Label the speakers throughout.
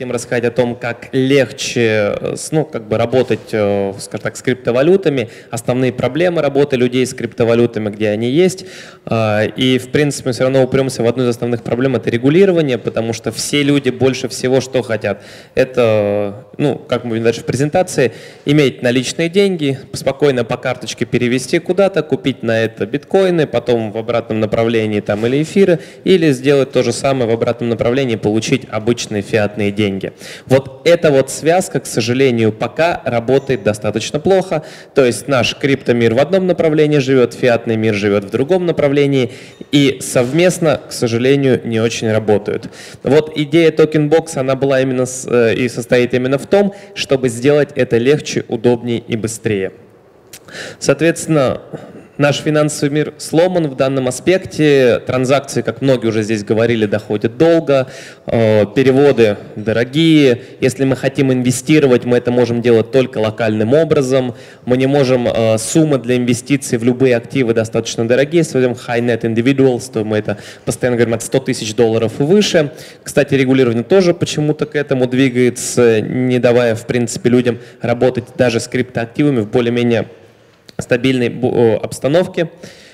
Speaker 1: хотим рассказать о том, как легче работать, скажем так, с криптовалютами, основные проблемы работы людей с криптовалютами, где они есть. И, в принципе, мы все равно упремся в одну из основных проблем – это регулирование, потому что все люди больше всего что хотят? Это, как мы видим дальше в презентации, иметь наличные деньги, спокойно по карточке перевести куда-то, купить на это биткоины, потом в обратном направлении там или эфиры, или сделать то же самое в обратном направлении, получить обычные фиатные деньги. Вот эта вот связка, к сожалению, пока работает достаточно плохо. То есть наш криптомир в одном направлении живет, фиатный мир живет в другом направлении, и совместно, к сожалению, не очень работают. Вот идея TokenBox, она была именно и состоит именно в том, чтобы сделать это легче, удобнее и быстрее. Соответственно, наш финансовый мир сломан в данном аспекте. Транзакции, как многие уже здесь говорили, доходят долго, переводы дорогие. Если мы хотим инвестировать, мы это можем делать только локальным образом. Мы не можем, суммы для инвестиций в любые активы достаточно дорогие. Если возьмем high net individuals, то мы это постоянно говорим от 100 тысяч долларов и выше. Кстати, регулирование тоже почему-то к этому двигается, не давая, в принципе, людям работать даже с криптоактивами в более-менее стабильной обстановке.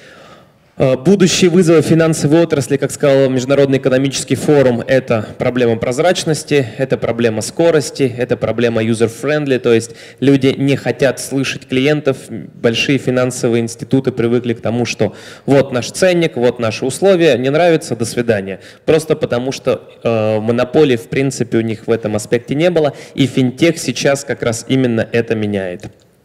Speaker 1: Будущие вызовы финансовой отрасли, как сказал Международный экономический форум, это проблема прозрачности, это проблема скорости, это проблема user-friendly, то есть люди не хотят слышать клиентов. Большие финансовые институты привыкли к тому, что вот наш ценник, вот наши условия, не нравится, до свидания. Просто потому что монополии в принципе у них в этом аспекте не было, и финтех сейчас как раз именно это меняет.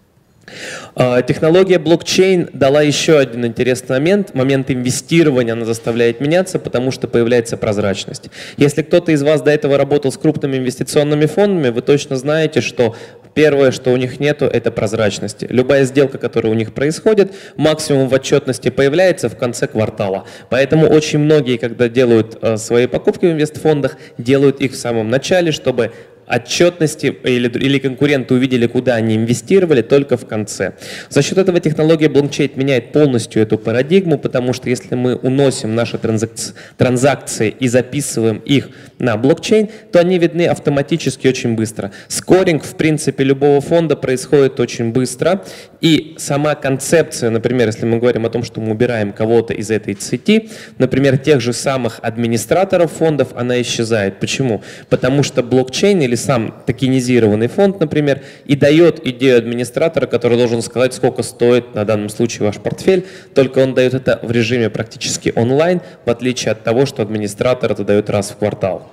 Speaker 1: Технология блокчейн дала еще один интересный момент инвестирования она заставляет меняться, потому что появляется прозрачность. Если кто-то из вас до этого работал с крупными инвестиционными фондами, вы точно знаете, что первое, что у них нету, это прозрачности. Любая сделка, которая у них происходит, максимум в отчетности появляется в конце квартала. Поэтому очень многие, когда делают свои покупки в инвестфондах, делают их в самом начале, чтобы отчетности или конкуренты увидели, куда они инвестировали, только в конце. За счет этого технология блокчейн меняет полностью эту парадигму, потому что если мы уносим наши транзакции и записываем их на блокчейн, то они видны автоматически очень быстро. Скоринг, в принципе, любого фонда происходит очень быстро, и сама концепция, например, если мы говорим о том, что мы убираем кого-то из этой сети, например, тех же самых администраторов фондов, она исчезает. Почему? Потому что блокчейн или сам токенизированный фонд, например, и дает идею администратора, который должен сказать, сколько стоит на данном случае ваш портфель, только он дает это в режиме практически онлайн, в отличие от того, что администратор это дает раз в квартал.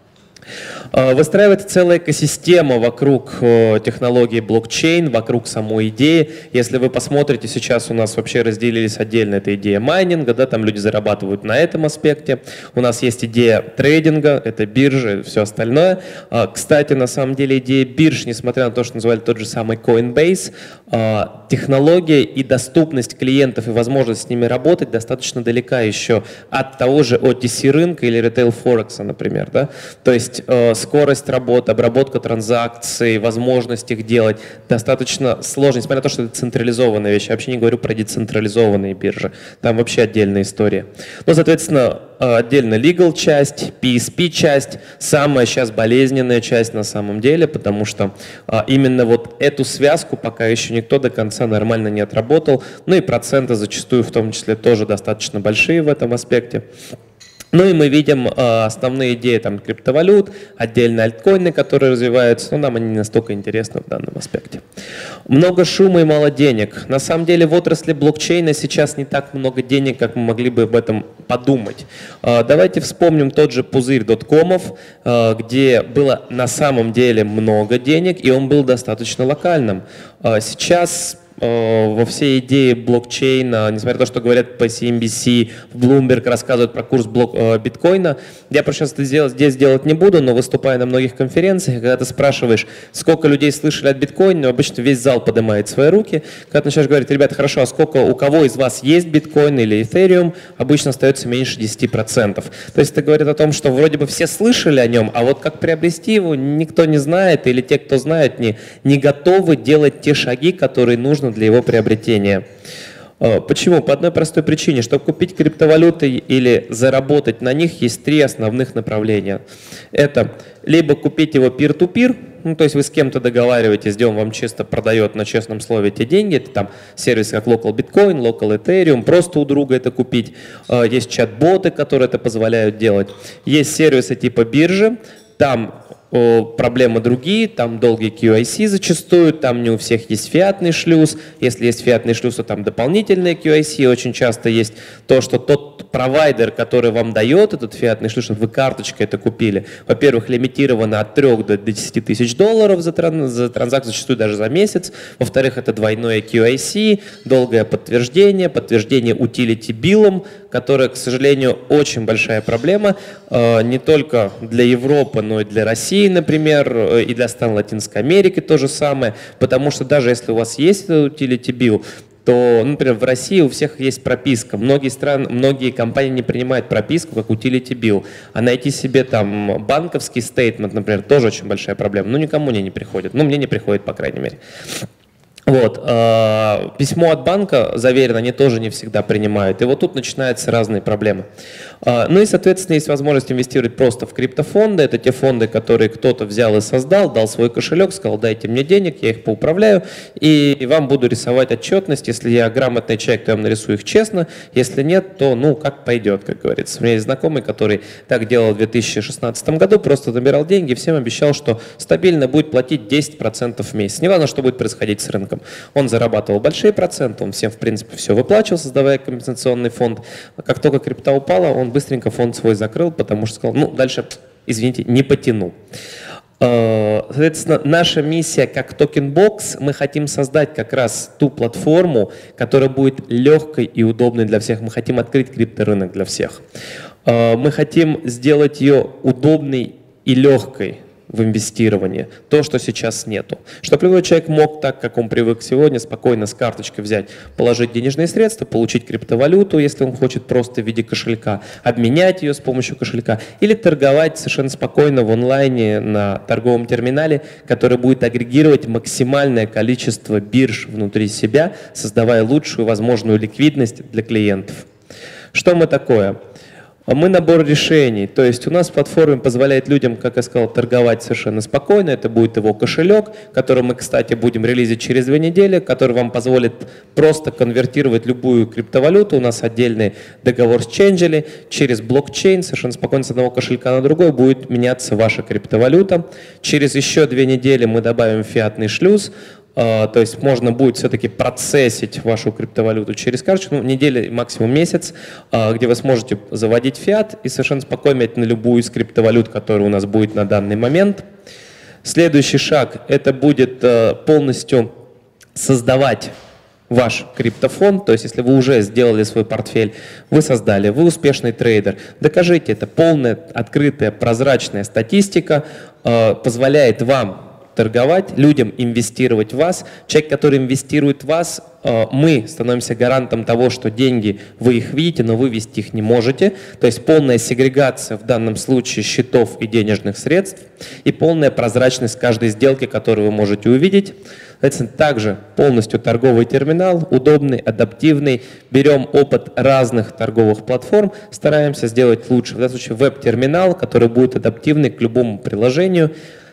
Speaker 1: Выстраивается целая экосистема вокруг технологии блокчейн, вокруг самой идеи. Если вы посмотрите, сейчас у нас вообще разделились отдельно эта идея майнинга, да, там люди зарабатывают на этом аспекте. У нас есть идея трейдинга, это биржи, все остальное. Кстати, на самом деле идея бирж, несмотря на то, что называли тот же самый Coinbase, технология и доступность клиентов и возможность с ними работать достаточно далека еще от того же OTC рынка или Retail Forex, например. Да? То есть скорость работы, обработка транзакций, возможность их делать достаточно сложно, несмотря на то, что это централизованная вещь. Я вообще не говорю про децентрализованные биржи. Там вообще отдельная история. Ну, соответственно, отдельно legal часть, PSP часть, самая сейчас болезненная часть на самом деле, потому что именно вот эту связку пока еще никто до конца нормально не отработал. Ну и проценты зачастую в том числе тоже достаточно большие в этом аспекте. Ну и мы видим основные идеи там, криптовалют, отдельно альткоины, которые развиваются, но нам они не настолько интересны в данном аспекте. Много шума и мало денег. На самом деле в отрасли блокчейна сейчас не так много денег, как мы могли бы об этом подумать. Давайте вспомним тот же пузырь доткомов, где было на самом деле много денег, и он был достаточно локальным. Сейчас во всей идее блокчейна, несмотря на то, что говорят по CNBC, в Bloomberg рассказывают про курс биткоина, я просто сейчас здесь делать не буду, но выступая на многих конференциях, когда ты спрашиваешь, сколько людей слышали от биткоина, обычно весь зал поднимает свои руки. Когда ты начинаешь говорить, ребята, хорошо, а сколько у кого из вас есть биткоин или эфириум, обычно остается меньше 10%. То есть это говорит о том, что вроде бы все слышали о нем, а вот как приобрести его никто не знает, или те, кто знает, не готовы делать те шаги, которые нужны для его приобретения. Почему? По одной простой причине. Чтобы купить криптовалюты или заработать на них, есть три основных направления. Это либо купить его peer-to-peer, ну, то есть вы с кем-то договариваетесь, где он вам чисто продает на честном слове эти деньги. Это там сервисы как Local Bitcoin, Local Ethereum, просто у друга это купить. Есть чат-боты, которые это позволяют делать. Есть сервисы типа биржи, там проблемы другие, там долгий QIC зачастую, там не у всех есть фиатный шлюз. Если есть фиатный шлюз, то там дополнительные QIC. Очень часто есть то, что тот провайдер, который вам дает этот фиатный шлюз, чтобы вы карточкой это купили, во-первых, лимитировано от 3 до 10 тысяч долларов за транзакцию, зачастую даже за месяц. Во-вторых, это двойное QIC, долгое подтверждение, подтверждение utility биллом, которое, к сожалению, очень большая проблема не только для Европы, но и для России, например, и для стран Латинской Америки то же самое, потому что даже если у вас есть этот utility bill, то, например, в России у всех есть прописка. Многие компании не принимают прописку как utility bill, а найти себе там банковский стейтмент, например, тоже очень большая проблема. Ну, никому не приходит. Ну, мне не приходит, по крайней мере. Вот. Письмо от банка заверено, они тоже не всегда принимают. И вот тут начинаются разные проблемы. Ну и, соответственно, есть возможность инвестировать просто в криптофонды. Это те фонды, которые кто-то взял и создал, дал свой кошелек, сказал, дайте мне денег, я их поуправляю, и вам буду рисовать отчетность. Если я грамотный человек, то я вам нарисую их честно. Если нет, то, ну, как пойдет, как говорится. У меня есть знакомый, который так делал в 2016 году, просто набирал деньги, всем обещал, что стабильно будет платить 10% в месяц. Неважно, что будет происходить с рынком. Он зарабатывал большие проценты, он всем, в принципе, все выплачивал, создавая компенсационный фонд. Как только крипта упала, он быстренько фонд свой закрыл, потому что сказал, ну, дальше, извините, не потяну. Соответственно, наша миссия как Tokenbox, мы хотим создать как раз ту платформу, которая будет легкой и удобной для всех. Мы хотим открыть крипторынок для всех. Мы хотим сделать ее удобной и легкой в инвестировании, то, что сейчас нету. Чтобы любой человек мог, так как он привык сегодня, спокойно с карточкой взять, положить денежные средства, получить криптовалюту, если он хочет просто в виде кошелька, обменять ее с помощью кошелька или торговать совершенно спокойно в онлайне на торговом терминале, который будет агрегировать максимальное количество бирж внутри себя, создавая лучшую возможную ликвидность для клиентов. Что мы такое? Мы набор решений, то есть у нас платформа позволяет людям, как я сказал, торговать совершенно спокойно. Это будет его кошелек, который мы, кстати, будем релизить через 2 недели, который вам позволит просто конвертировать любую криптовалюту. У нас отдельный договор с Changelly, через блокчейн, совершенно спокойно с одного кошелька на другой будет меняться ваша криптовалюта. Через еще 2 недели мы добавим фиатный шлюз. То есть можно будет все-таки процессить вашу криптовалюту через карточку, ну, неделя, максимум месяц, где вы сможете заводить фиат и совершенно спокойно менять на любую из криптовалют, которая у нас будет на данный момент. Следующий шаг – это будет полностью создавать ваш криптофонд, то есть если вы уже сделали свой портфель, вы создали, вы успешный трейдер, докажите это. Полная, открытая, прозрачная статистика позволяет вам торговать, людям инвестировать в вас. Человек, который инвестирует в вас, мы становимся гарантом того, что деньги, вы их видите, но вывести их не можете. То есть полная сегрегация в данном случае счетов и денежных средств и полная прозрачность каждой сделки, которую вы можете увидеть. Соответственно, также полностью торговый терминал, удобный, адаптивный. Берем опыт разных торговых платформ, стараемся сделать лучше. В данном случае веб-терминал, который будет адаптивный к любому приложению.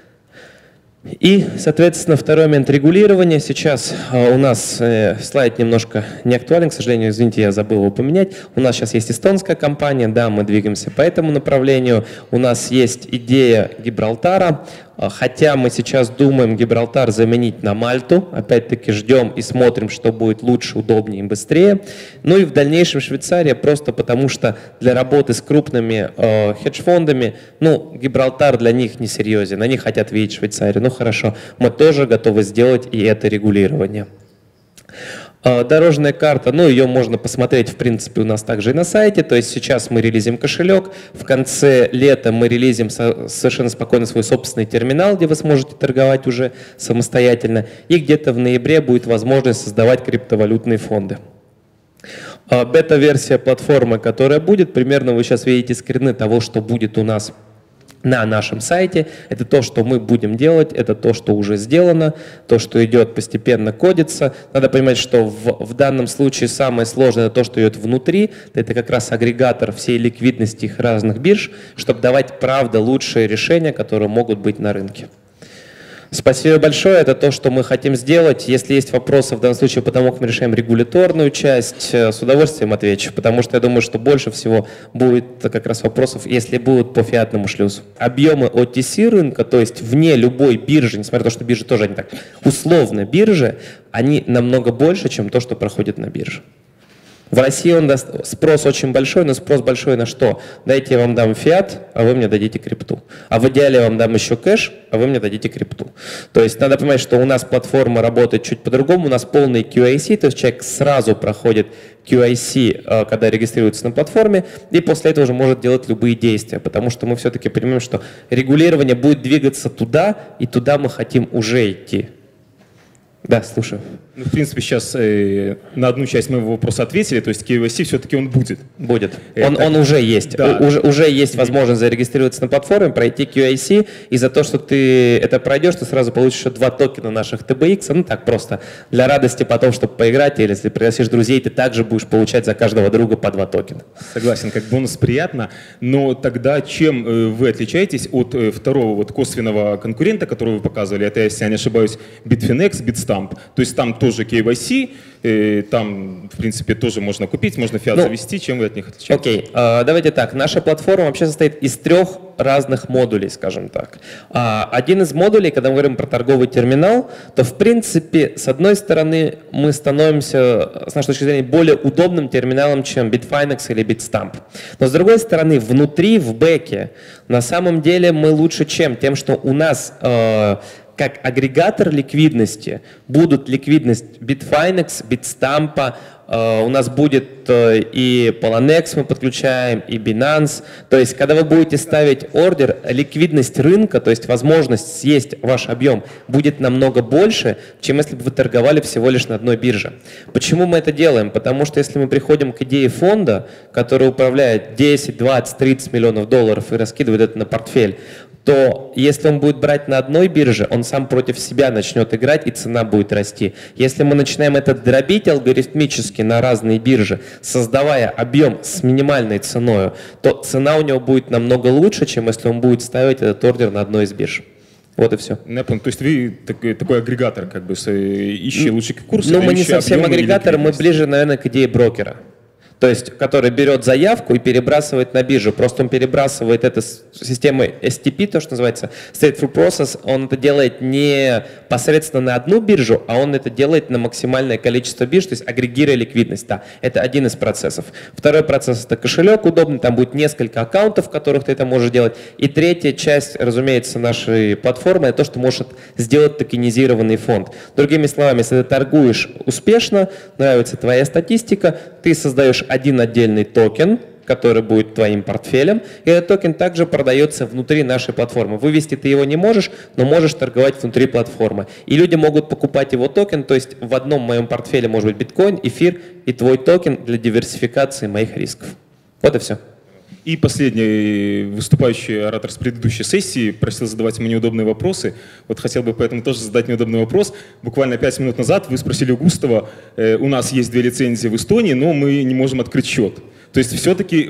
Speaker 1: И, соответственно, второй момент регулирования. Сейчас у нас слайд немножко не актуален, к сожалению, извините, я забыл его поменять. У нас сейчас есть эстонская компания, да, мы двигаемся по этому направлению. У нас есть идея Гибралтара, хотя мы сейчас думаем Гибралтар заменить на Мальту. Опять-таки ждем и смотрим, что будет лучше, удобнее и быстрее. Ну и в дальнейшем Швейцария, просто потому что для работы с крупными хедж-фондами, ну, Гибралтар для них не серьезен, они хотят видеть Швейцарию. Ну хорошо, мы тоже готовы сделать и это регулирование. Дорожная карта, ну ее можно посмотреть в принципе у нас также и на сайте, то есть сейчас мы релизим кошелек, в конце лета мы релизим совершенно спокойно свой собственный терминал, где вы сможете торговать уже самостоятельно, и где-то в ноябре будет возможность создавать криптовалютные фонды. Бета-версия платформы, которая будет, примерно вы сейчас видите скрины того, что будет у нас на нашем сайте. Это то, что мы будем делать, это то, что уже сделано, то, что идет постепенно кодится. Надо понимать, что в данном случае самое сложное это то, что идет внутри. Это как раз агрегатор всей ликвидности их разных бирж, чтобы давать, правда, лучшие решения, которые могут быть на рынке. Спасибо большое. Это то, что мы хотим сделать. Если есть вопросы в данном случае по тому, как мы решаем регуляторную часть, с удовольствием отвечу, потому что я думаю, что больше всего будет как раз вопросов, если будут по фиатному шлюзу. Объемы OTC рынка, то есть вне любой биржи, несмотря на то, что биржи тоже они так условно биржи, они намного больше, чем то, что проходит на бирже. В России спрос очень большой, но спрос большой на что? Дайте я вам дам фиат, а вы мне дадите крипту. А в идеале я вам дам еще кэш, а вы мне дадите крипту. То есть надо понимать, что у нас платформа работает чуть по-другому, у нас полный QIC, то есть человек сразу проходит QIC, когда регистрируется на платформе, и после этого уже может делать любые действия, потому что мы все-таки понимаем, что регулирование будет двигаться туда, и туда мы хотим уже идти. Да, слушаю.
Speaker 2: Ну, в принципе, сейчас на одну часть моего вопроса ответили, то есть KYC все-таки он будет.
Speaker 1: Будет. Он уже есть. Да. Уже есть возможность зарегистрироваться на платформе, пройти QIC, и за то, что ты это пройдешь, ты сразу получишь еще 2 токена наших TBX, ну так просто, для радости потом, чтобы поиграть, или если пригласишь друзей, ты также будешь получать за каждого друга по 2 токена.
Speaker 2: Согласен, как бонус приятно, но тогда чем вы отличаетесь от второго вот косвенного конкурента, которого вы показывали, это, если я не ошибаюсь, Bitfinex, Bitstamp, то есть там тоже KYC, там, в принципе, тоже можно купить, можно фиат завести. Чем вы от них отличаетесь?
Speaker 1: Окей, давайте так. Наша платформа вообще состоит из 3 разных модулей, скажем так. Один из модулей, когда мы говорим про торговый терминал, то, в принципе, с одной стороны, мы становимся, с нашей точки зрения, более удобным терминалом, чем Bitfinex или Bitstamp. Но, с другой стороны, внутри, в бэке, на самом деле мы лучше чем? Тем, что у нас как агрегатор ликвидности будут ликвидность Bitfinex, Bitstamp, у нас будет и Poloniex мы подключаем, и Binance. То есть, когда вы будете ставить ордер, ликвидность рынка, то есть возможность съесть ваш объем, будет намного больше, чем если бы вы торговали всего лишь на одной бирже. Почему мы это делаем? Потому что если мы приходим к идее фонда, который управляет 10, 20, 30 миллионов долларов и раскидывает это на портфель, то если он будет брать на одной бирже, он сам против себя начнет играть, и цена будет расти. Если мы начинаем это дробить алгоритмически на разные биржи, создавая объем с минимальной ценой, то цена у него будет намного лучше, чем если он будет ставить этот ордер на одной из бирж. Вот и все.
Speaker 2: Я понял. То есть вы такой агрегатор, как бы, ищи лучший курс.
Speaker 1: Ну, мы не совсем агрегатор, мы ближе, наверное, к идее брокера. То есть, который берет заявку и перебрасывает на биржу. Просто он перебрасывает это с системой STP, то, что называется Straight Through Process. Он это делает не посредственно на одну биржу, а он это делает на максимальное количество бирж, то есть агрегируя ликвидность. Да, это один из процессов. Второй процесс — это кошелек удобный, там будет несколько аккаунтов, в которых ты это можешь делать. И третья часть, разумеется, нашей платформы — это то, что может сделать токенизированный фонд. Другими словами, если ты торгуешь успешно, нравится твоя статистика, ты создаешь один отдельный токен, который будет твоим портфелем, и этот токен также продается внутри нашей платформы. Вывести ты его не можешь, но можешь торговать внутри платформы. И люди могут покупать его токен, то есть в одном моем портфеле может быть биткоин, эфир и твой токен для диверсификации моих рисков. Вот и все.
Speaker 2: И последний выступающий оратор с предыдущей сессии просил задавать ему неудобные вопросы. Вот хотел бы поэтому тоже задать неудобный вопрос. Буквально 5 минут назад вы спросили у Густава, у нас есть 2 лицензии в Эстонии, но мы не можем открыть счет. То есть все-таки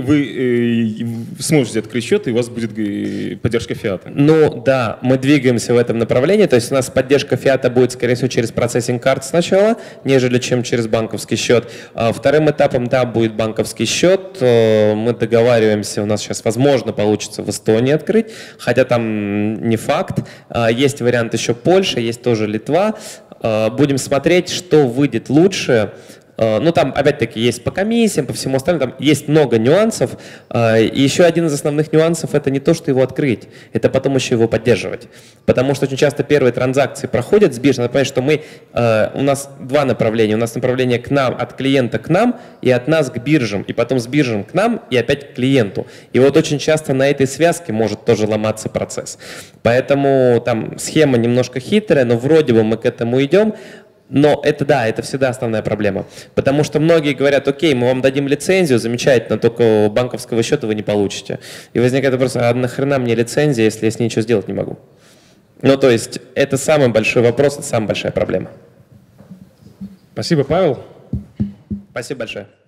Speaker 2: вы сможете открыть счет, и у вас будет поддержка фиата?
Speaker 1: Ну да, мы двигаемся в этом направлении. То есть у нас поддержка фиата будет, скорее всего, через процессинг карт сначала, нежели чем через банковский счет. Вторым этапом, да, будет банковский счет. Мы договариваемся, у нас сейчас, возможно, получится в Эстонии открыть, хотя там не факт. Есть вариант еще Польша, есть тоже Литва. Будем смотреть, что выйдет лучше. Ну, там, опять-таки, есть по комиссиям, по всему остальному, там есть много нюансов. И еще один из основных нюансов — это не то, что его открыть, это потом еще его поддерживать. Потому что очень часто первые транзакции проходят с биржи. Надо понять, что у нас 2 направления. У нас направление к нам, от клиента к нам, и от нас к биржам, и потом с биржам к нам, и опять к клиенту. И вот очень часто на этой связке может тоже ломаться процесс. Поэтому там схема немножко хитрая, но вроде бы мы к этому идем. Но это да, это всегда основная проблема. Потому что многие говорят, окей, мы вам дадим лицензию, замечательно, только банковского счета вы не получите. И возникает вопрос, а нахрена мне лицензия, если я с ней ничего сделать не могу? Ну, то есть это самый большой вопрос, это самая большая проблема.
Speaker 3: Спасибо, Павел.
Speaker 1: Спасибо большое.